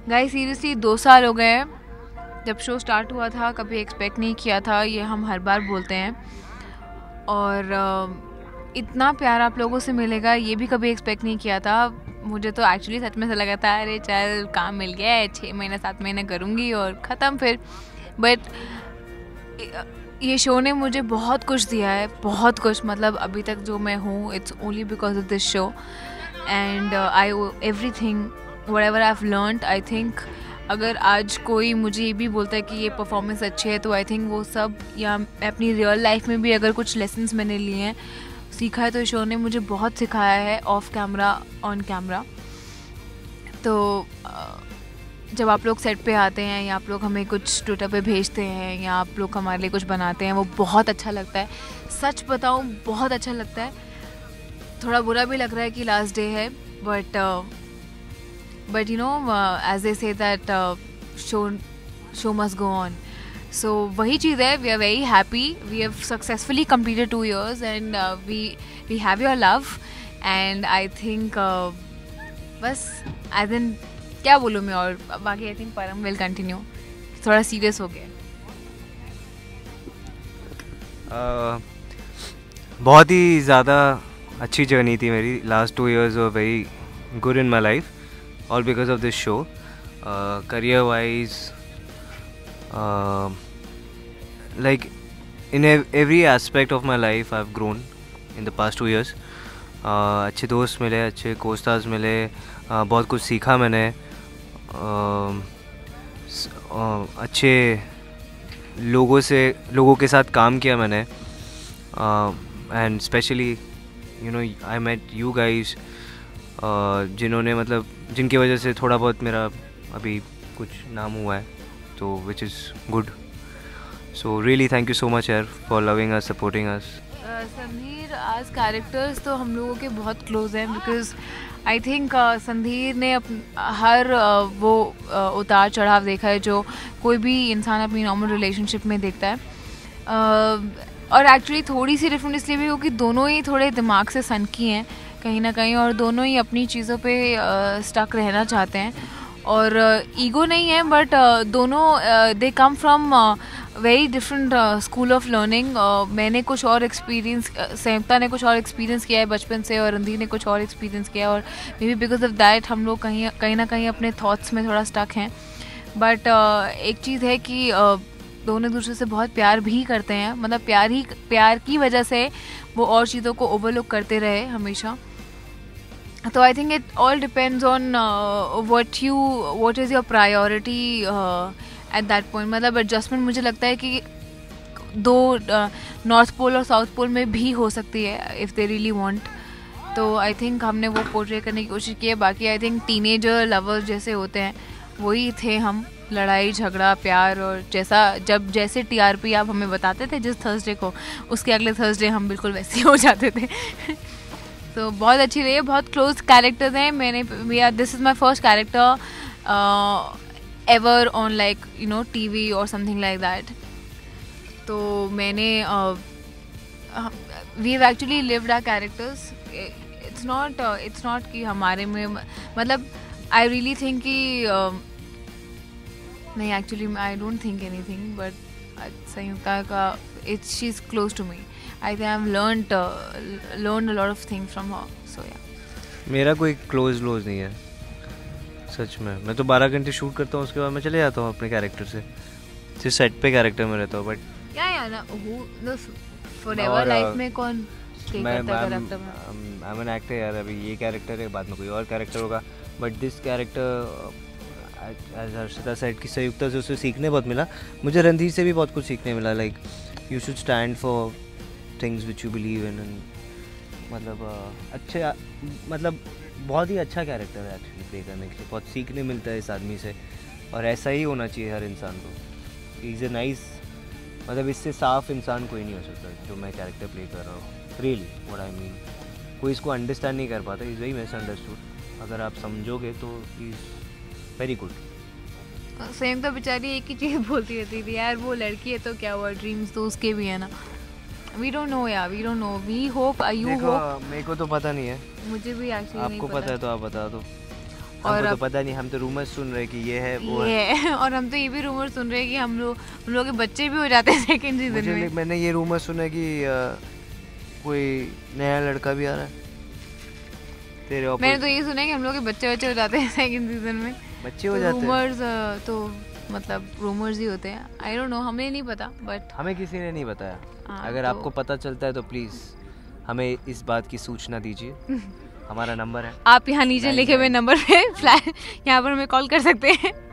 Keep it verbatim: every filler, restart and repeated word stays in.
Guys seriously दो साल हो गए हैं जब शो स्टार्ट हुआ था, कभी एक्सपेक्ट नहीं किया था, ये हम हर बार बोलते हैं। और uh, इतना प्यार आप लोगों से मिलेगा ये भी कभी एक्सपेक्ट नहीं किया था। मुझे तो एक्चुअली सच में ऐसा लगा था, अरे चल काम मिल गया है, छः महीने सात महीने करूँगी और ख़त्म फिर। बट ये शो ने मुझे बहुत कुछ दिया है, बहुत कुछ। मतलब अभी तक जो मैं हूँ, it's only because of this show. And I everything whatever I have learned, I think अगर आज कोई मुझे ये भी बोलता है कि ये परफॉर्मेंस अच्छी है, तो आई थिंक वो सब, या अपनी रियल लाइफ में भी अगर कुछ लेसन्स मैंने लिए हैं, सीखा है, तो शो ने मुझे बहुत सिखाया है, ऑफ कैमरा ऑन कैमरा। तो जब आप लोग सेट पे आते हैं या आप लोग हमें कुछ ट्विटर पे भेजते हैं या आप लोग हमारे लिए कुछ बनाते हैं, वो बहुत अच्छा लगता है। सच बताऊँ, बहुत अच्छा लगता है। थोड़ा बुरा भी लग रहा है कि लास्ट डे है, but but you know as they say that show show must go on. So वही चीज़ है, we are very happy, we have successfully completed two years and we we have your love. And I think बस as in क्या बोलूँ मैं, और बाकी I think Param will continue. थोड़ा सीरियस हो गया। uh, बहुत ही ज़्यादा अच्छी जर्नी थी मेरी। Last two years were very good in my life, all because of this show. Uh, career wise, uh, like in ev- every aspect of my life I've grown in the past two years. uh, अच्छे दोस्त मिले, अच्छे co-stars मिले, uh, बहुत कुछ सीखा मैंने, uh, uh, अच्छे लोगों से लोगों के साथ काम किया मैंने, and specially you know I met you guys, जिन्होंने मतलब जिनकी वजह से थोड़ा बहुत मेरा अभी कुछ नाम हुआ है, तो which is good. So really thank you so much यार for loving us, supporting us. Sandhir आज कैरेक्टर्स तो हम लोगों के बहुत क्लोज हैं, बिकॉज आई थिंक संधीर ने अप, हर uh, वो uh, उतार चढ़ाव देखा है जो कोई भी इंसान अपनी नॉर्मल रिलेशनशिप में देखता है। uh, और एक्चुअली थोड़ी सी डिफरेंट इसलिए भी क्योंकि दोनों ही थोड़े दिमाग से सनकी हैं कहीं ना कहीं, और दोनों ही अपनी चीज़ों पे स्टक रहना चाहते हैं। और ईगो uh, नहीं है, बट uh, दोनों they come from very different school of learning. मैंने कुछ और एक्सपीरियंस, संयुक्ता ने कुछ और एक्सपीरियंस किया है बचपन से, और रणधीर ने कुछ और एक्सपीरियंस किया है, और maybe because of that हम लोग कहीं कहीं ना कहीं अपने थॉट्स में थोड़ा स्टक हैं। बट uh, एक चीज़ है कि uh, दोनों दूसरे से बहुत प्यार भी करते हैं, मतलब प्यार ही प्यार की वजह से वो और चीज़ों को ओवरलुक करते रहे हमेशा। तो I think it all depends on what you what is your priority at that point. मतलब एडजस्टमेंट मुझे लगता है कि दो नॉर्थ पोल और साउथ पोल में भी हो सकती है इफ़ दे रियली वांट। तो आई थिंक हमने वो पोर्ट्रे करने की कोशिश की है। बाकी आई थिंक टीनेजर लवर्स जैसे होते हैं वही थे हम, लड़ाई झगड़ा प्यार, और जैसा जब जैसे टीआरपी आप हमें बताते थे जिस थर्सडे को, उसके अगले थर्सडे हम बिल्कुल वैसे ही हो जाते थे। तो बहुत अच्छी रही है, बहुत क्लोज कैरेक्टर्स हैं। मैंने this is my first character ever on like you know TV और समथिंग लाइक दैट। तो मैंने we have actually lived our characters. It's not it's not कि हमारे में, मतलब आई रियली थिंक कि uh, नहीं, actually I don't think anything, but Sanyukta का it's she is close to me. I think I've learned uh, learned a lot of things from her. So yeah. मेरा कोई close close नहीं है सच में। मैं तो बारह घंटे शूट करता हूँ, उसके बाद मैं चले जाता हूँ अपने कैरेक्टर से, सिर्फ सेट पे कैरेक्टर में रहता हूँ। बट क्या यार ना who no forever लाइफ में कौन stay करता है कैरेक्टर में? आई एम एन एक्टर यार, अभी ये कैरेक्टर है, बाद में कोई और कैरेक्टर होगा। But this character as Harshita said की संयुक्ता से उससे सीखने बहुत मिला, मुझे रणधीर से भी बहुत कुछ सीखने मिला। Like you should stand for things which you believe in. मतलब अच्छे, मतलब बहुत ही अच्छा कैरेक्टर है एक्चुअली प्ले करने के लिए, बहुत सीखने मिलता है इस आदमी से, और ऐसा ही होना चाहिए हर इंसान को। इज़ ए नाइस, मतलब इससे साफ इंसान कोई नहीं हो सकता जो मैं कैरेक्टर प्ले कर रहा हूँ। रियली व्हाट आई मीन, कोई इसको अंडरस्टैंड नहीं कर पाता, इज़ वेरी मिसअंडरस्टूड। अगर आप समझोगे तो इज़ वेरी गुड। सेम तो बेचारी एक ही चीज़ बोलती रहती थी, यार वो लड़की है तो क्या हुआ, ड्रीम्स तो उसके भी है ना। We don't know यार, we don't know. We hope, uh, you hope. मेरे को तो पता नहीं है, मुझे भी एक्चुअली आपको पता है तो आप बता दो। और तो पता नहीं, हम तो रूमर्स सुन रहे कि ये है वो ये है। है। और हम तो ये भी रूमर सुन रहे हैं कि हम लोग हम लोग के बच्चे भी हो जाते हैं सेकंड सीजन में। मैंने ये रूमर सुना कि आ, कोई नया लड़का भी आ रहा है तेरे। मैंने तो ये सुना है कि हम लोग के बच्चे बच्चे हो जाते हैं सेकंड सीजन में। बच्चे हो जाते हैं। रूमर्स तो मतलब रूमर्स ही होते हैं, आई डोंट नो, हमें नहीं पता, बट हमें किसी ने नहीं बताया। हाँ, अगर तो... आपको पता चलता है तो प्लीज़ हमें इस बात की सूचना दीजिए। हमारा नंबर है, आप यहाँ नीचे लिखे हुए नंबर पे फ्लैश यहाँ पर हमें कॉल कर सकते हैं।